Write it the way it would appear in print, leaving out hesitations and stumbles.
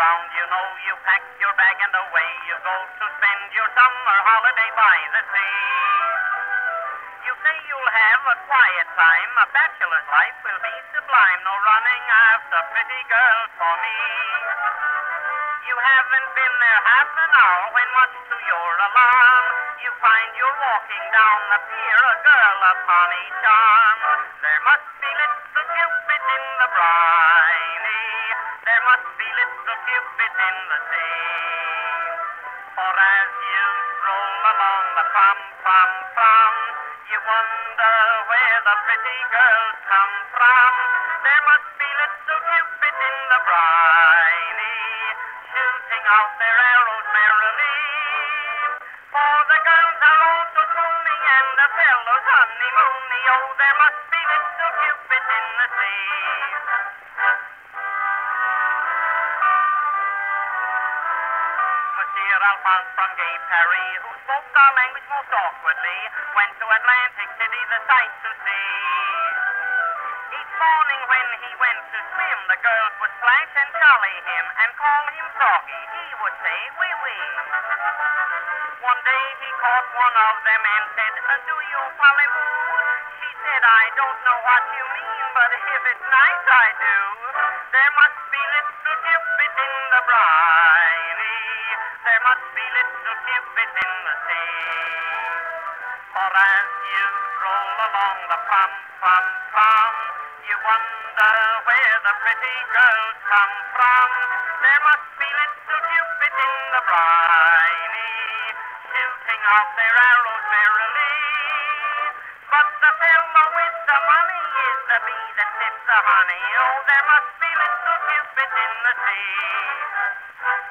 ground. You know you pack your bag and away you go to spend your summer holiday by the sea. You say you'll have a quiet time, a bachelor's life will be sublime. No running after pretty girls for me. You haven't been there half an hour when, much to your alarm, you find you're walking down the pier, a girl upon each arm. There must be little Cupid in the briny, there must be little Cupid in the sea. For as you stroll along the prom, you wonder where the pretty girls come from. There must be little Cupid in the briny, shooting out their arrows merrily. For the girls are all so spoony and the fellows honeymoony. Oh, there must be little Cupid in the sea. Monsieur Alphonse from gay Paris, who spoke our language most awkwardly, went to Atlantic City, the sight to see. Each morning when he went to swim, the girls would splash and jolly him and call him Froggy. He would say, wee wee. One day he caught one of them and said, do you parlez-vous? She said, I don't know what you mean, but if it's nice, I do. There must be little Cupid in the briny, there must be little Cupid in the sea. For as you stroll along the prom, you wonder where the pretty girls come from. There must be little Cupid in the briny, shooting out their arrows merrily. But the fellow with the money is the bee that sips the honey. Oh, there must be little Cupid in the sea.